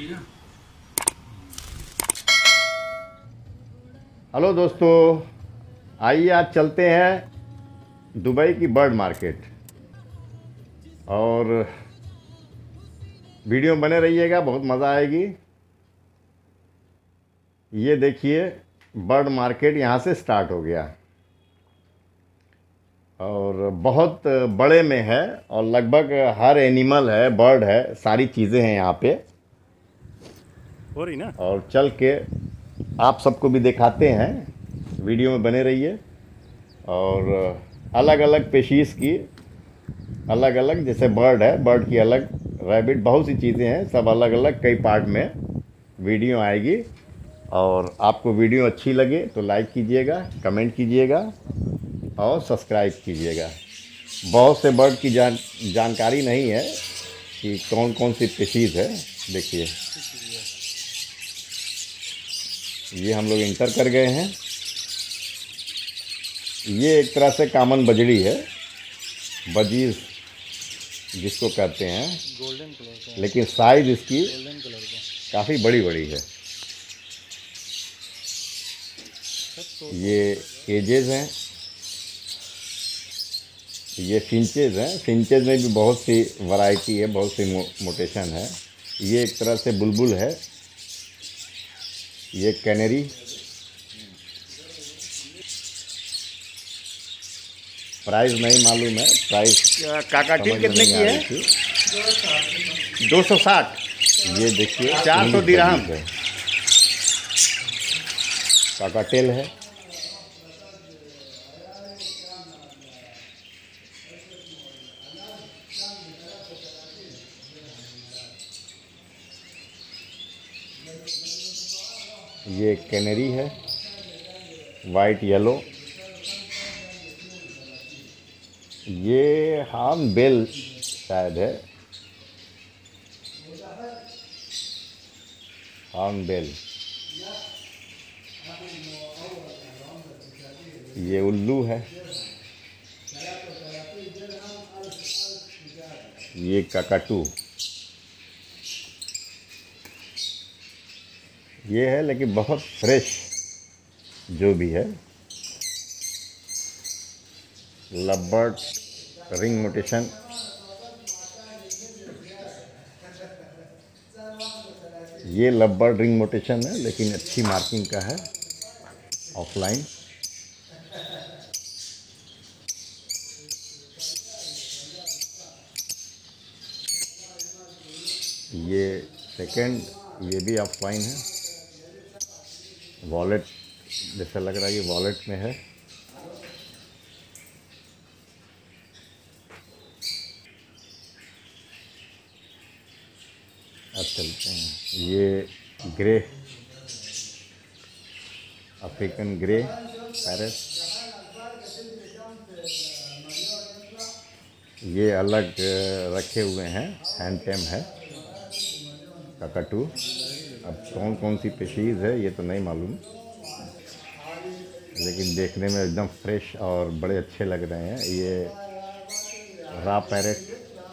Hello दोस्तों, आइए आज चलते हैं दुबई की बर्ड मार्केट और वीडियो में बने रहिएगा, बहुत मज़ा आएगी। ये देखिए बर्ड मार्केट यहाँ से स्टार्ट हो गया और बहुत बड़े में है और लगभग हर एनिमल है, बर्ड है, सारी चीज़ें हैं यहाँ पे। हो रही ना। और चल के आप सबको भी दिखाते हैं, वीडियो में बने रहिए। और अलग अलग स्पीशीज़ की अलग अलग, जैसे बर्ड है, बर्ड की अलग, रैबिट, बहुत सी चीज़ें हैं, सब अलग अलग कई पार्ट में वीडियो आएगी। और आपको वीडियो अच्छी लगे तो लाइक कीजिएगा, कमेंट कीजिएगा और सब्सक्राइब कीजिएगा। बहुत से बर्ड की जानकारी नहीं है कि कौन कौन सी स्पीशीज़ है। देखिए ये हम लोग इंटर कर गए हैं। ये एक तरह से कॉमन बजड़ी है, बजीज जिसको कहते हैं, गोल्डन कलर का, लेकिन साइज इसकी गोल्डन कलर का काफ़ी बड़ी बड़ी है। ये केजेस हैं, ये फिंचेज हैं। फिंचेज में भी बहुत सी वैरायटी है, बहुत सी मोटेशन है। ये एक तरह से बुलबुल है। ये कैनरी, प्राइस नहीं मालूम है, प्राइस काकाटिल कितने की है? 260। ये देखिए 400 दिरहम है। काकाटेल है। ये कैनरी है, वाइट येलो। ये हॉर्नबिल शायद है, हॉर्नबिल। ये उल्लू है। ये काकाटू। ये है लेकिन बहुत फ्रेश जो भी है। Lovebird ring mutation. ये लवबर्ड रिंग मोटेशन है लेकिन अच्छी मार्किंग का है, ऑफलाइन। ये सेकंड, ये भी ऑफलाइन है। वॉलेट जैसा लग रहा है, ये वॉलेट में है। अब चलते हैं। ये ग्रे, अफ्रीकन ग्रे पैरेट। ये अलग रखे हुए हैं, हैंड टेम है, काकाटू। अब कौन कौन सी स्पीशीज़ है ये तो नहीं मालूम, लेकिन देखने में एकदम फ्रेश और बड़े अच्छे लग रहे हैं। ये रा पैरेट।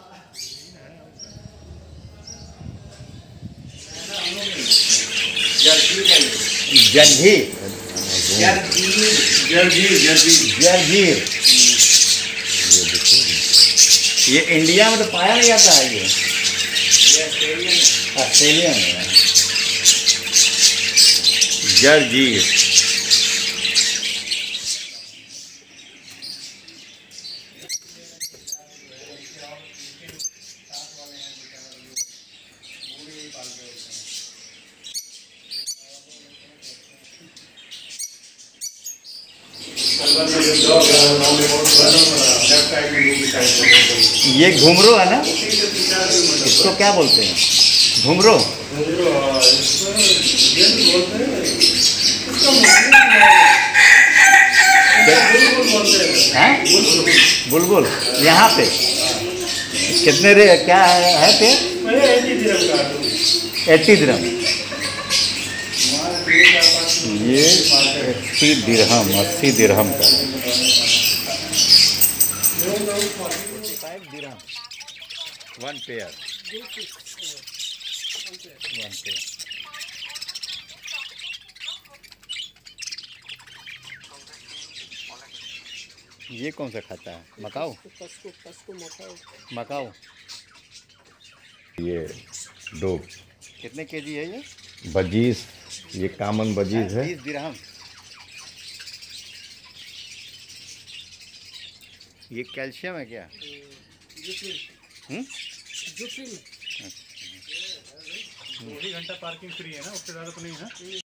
जर्जी, जर्जीर। ये देखिए, ये इंडिया में तो पाया नहीं जाता है। ये ऑस्ट्रेलिया में है। जर्जीर। ये घुंघरू है ना, इसको क्या बोलते हैं? घुंघरू। हैं? बुलबुल। यहाँ पे कितने रे क्या है पे? 80 दिरहम। ये 80 दिरहम, 80 दिरहम का है। 45 दिरहम 1 पेयर। 1 पे। ये कौन सा खाता है? मकाऊ? मकाऊ। ये दो कितने केजी है ये? बजीज, ये कामन बजीज है। 20 दिरहम। ये कैल्शियम है क्या? हम्म? 2 घंटा पार्किंग फ्री है ना, उससे ज़्यादा तो नहीं है ना।